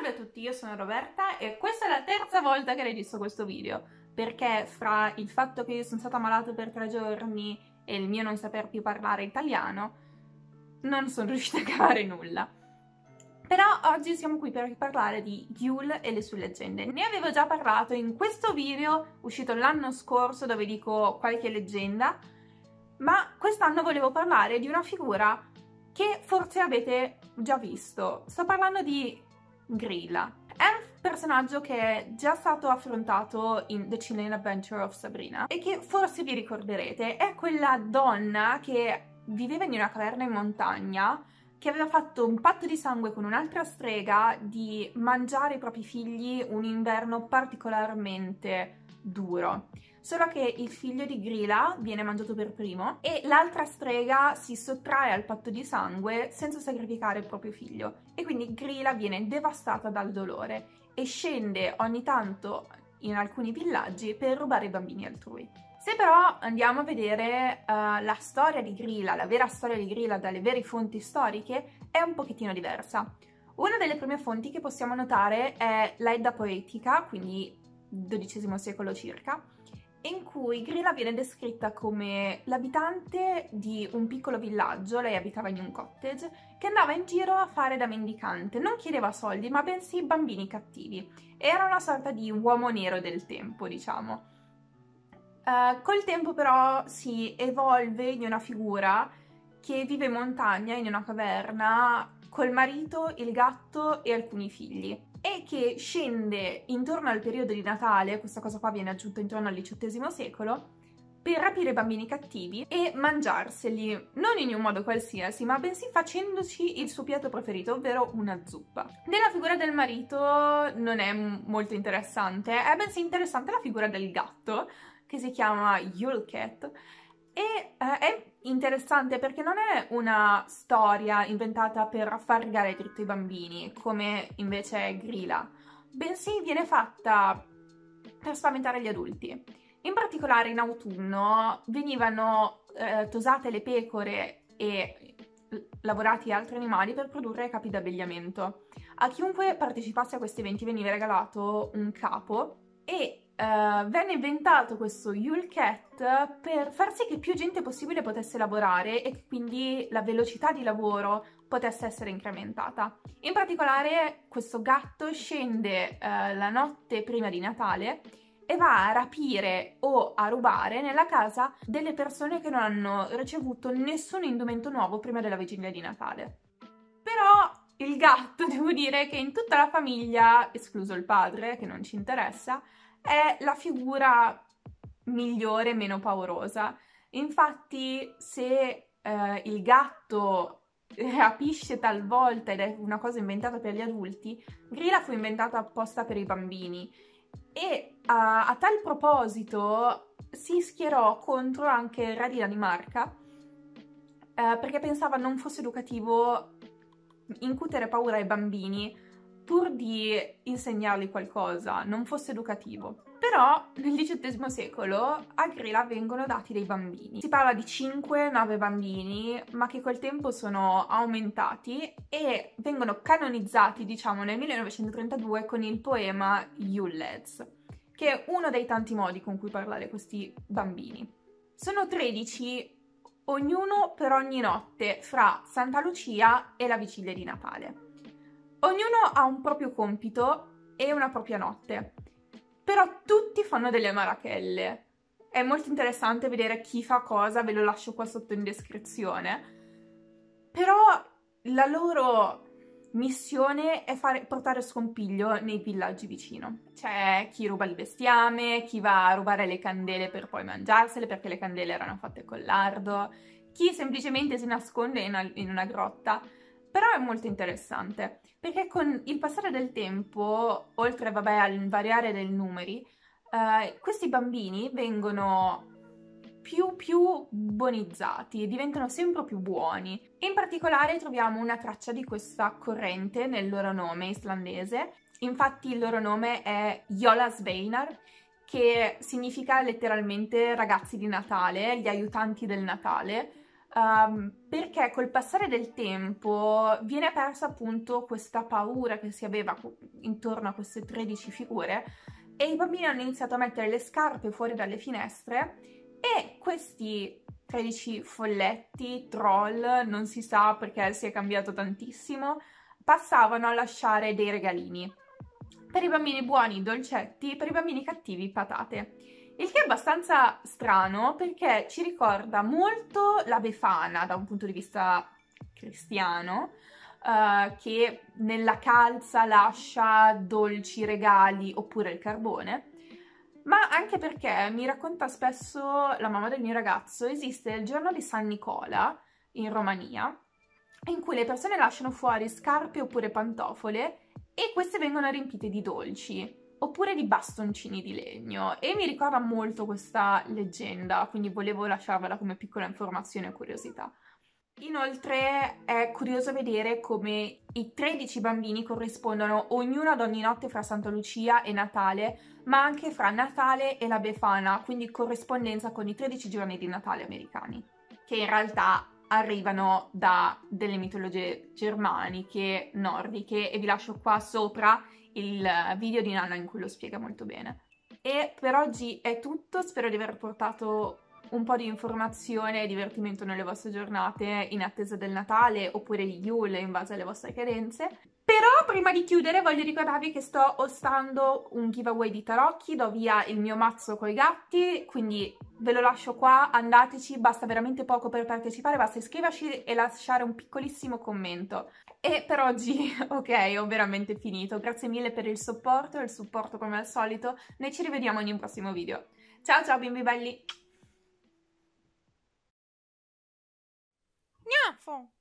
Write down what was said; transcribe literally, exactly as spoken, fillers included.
Salve a tutti, io sono Roberta e questa è la terza volta che registro questo video, perché fra il fatto che io sono stata malata per tre giorni e il mio non saper più parlare italiano, non sono riuscita a cavare nulla. Però oggi siamo qui per parlare di Yule e le sue leggende. Ne avevo già parlato in questo video uscito l'anno scorso dove dico qualche leggenda, ma quest'anno volevo parlare di una figura che forse avete già visto. Sto parlando di Grilla. È un personaggio che è già stato affrontato in The Chilling Adventure of Sabrina e che forse vi ricorderete. È quella donna che viveva in una caverna in montagna, che aveva fatto un patto di sangue con un'altra strega di mangiare i propri figli un inverno particolarmente duro. Solo che il figlio di Grilla viene mangiato per primo e l'altra strega si sottrae al patto di sangue senza sacrificare il proprio figlio. E quindi Grilla viene devastata dal dolore e scende ogni tanto in alcuni villaggi per rubare i bambini altrui. Se però andiamo a vedere uh, la storia di Grilla, la vera storia di Grilla dalle vere fonti storiche, è un pochettino diversa. Una delle prime fonti che possiamo notare è l'Edda Poetica, quindi dodicesimo secolo circa, in cui Grilla viene descritta come l'abitante di un piccolo villaggio, lei abitava in un cottage, che andava in giro a fare da mendicante, non chiedeva soldi ma bensì bambini cattivi. Era una sorta di uomo nero del tempo, diciamo. Uh, col tempo però si evolve in una figura che vive in montagna, in una caverna, col marito, il gatto e alcuni figli, e che scende intorno al periodo di Natale, questa cosa qua viene aggiunta intorno al diciottesimo secolo, per rapire bambini cattivi e mangiarseli, non in un modo qualsiasi, ma bensì facendoci il suo piatto preferito, ovvero una zuppa. Nella figura del marito non è molto interessante, è bensì interessante la figura del gatto, che si chiama Yule Cat, e eh, è interessante perché non è una storia inventata per far rigare dritto i bambini, come invece è Grilla, bensì viene fatta per spaventare gli adulti. In particolare in autunno venivano eh, tosate le pecore e lavorati altri animali per produrre capi d'abbigliamento. A chiunque partecipasse a questi eventi veniva regalato un capo e Uh, venne inventato questo Yule Cat per far sì che più gente possibile potesse lavorare e che quindi la velocità di lavoro potesse essere incrementata. In particolare questo gatto scende uh, la notte prima di Natale e va a rapire o a rubare nella casa delle persone che non hanno ricevuto nessun indumento nuovo prima della vigilia di Natale. Però il gatto, devo dire che in tutta la famiglia, escluso il padre che non ci interessa, è la figura migliore e meno paurosa. Infatti, se eh, il gatto rapisce talvolta ed è una cosa inventata per gli adulti, Grilla fu inventata apposta per i bambini e a, a tal proposito si schierò contro anche il re di Danimarca eh, perché pensava non fosse educativo incutere paura ai bambini pur di insegnargli qualcosa, non fosse educativo. Però nel diciottesimo secolo a Grilla vengono dati dei bambini. Si parla di cinque nove bambini, ma che col tempo sono aumentati e vengono canonizzati, diciamo, nel millenovecentotrentadue con il poema Yule Lads, che è uno dei tanti modi con cui parlare questi bambini. Sono tredici, ognuno per ogni notte, fra Santa Lucia e la vigilia di Natale. Ognuno ha un proprio compito e una propria notte, però tutti fanno delle marachelle. È molto interessante vedere chi fa cosa, ve lo lascio qua sotto in descrizione. Però la loro missione è fare, portare scompiglio nei villaggi vicino. C'è chi ruba il bestiame, chi va a rubare le candele per poi mangiarsele perché le candele erano fatte con lardo, chi semplicemente si nasconde in una, in una grotta. Però è molto interessante, perché con il passare del tempo, oltre vabbè, al variare dei numeri, eh, questi bambini vengono più più buonizzati, diventano sempre più buoni. In particolare troviamo una traccia di questa corrente nel loro nome islandese. Infatti il loro nome è Jólasveinar, che significa letteralmente ragazzi di Natale, gli aiutanti del Natale, um, perché col passare del tempo viene persa appunto questa paura che si aveva intorno a queste tredici figure e i bambini hanno iniziato a mettere le scarpe fuori dalle finestre e questi tredici folletti, troll, non si sa perché si è cambiato tantissimo, passavano a lasciare dei regalini. Per i bambini buoni dolcetti, per i bambini cattivi patate. Il che è abbastanza strano perché ci ricorda molto la Befana da un punto di vista cristiano, uh, che nella calza lascia dolci regali oppure il carbone, ma anche perché mi racconta spesso la mamma del mio ragazzo, esiste il giorno di San Nicola in Romania, in cui le persone lasciano fuori scarpe oppure pantofole e queste vengono riempite di dolci oppure di bastoncini di legno e mi ricorda molto questa leggenda, quindi volevo lasciarvela come piccola informazione e curiosità. Inoltre è curioso vedere come i tredici bambini corrispondono ognuno ad ogni notte fra Santa Lucia e Natale, ma anche fra Natale e la Befana, quindi corrispondenza con i tredici giorni di Natale americani, che in realtà arrivano da delle mitologie germaniche, nordiche, e vi lascio qua sopra il video di Nana in cui lo spiega molto bene. E per oggi è tutto, spero di aver portato un po' di informazione e divertimento nelle vostre giornate in attesa del Natale oppure di Yule in base alle vostre credenze. Però prima di chiudere voglio ricordarvi che sto ostando un giveaway di tarocchi, do via il mio mazzo coi gatti, quindi ve lo lascio qua, andateci, basta veramente poco per partecipare, basta iscriverci e lasciare un piccolissimo commento. E per oggi, ok, ho veramente finito, grazie mille per il supporto, il supporto come al solito, noi ci rivediamo in un prossimo video. Ciao ciao bimbi belli! Gnafo!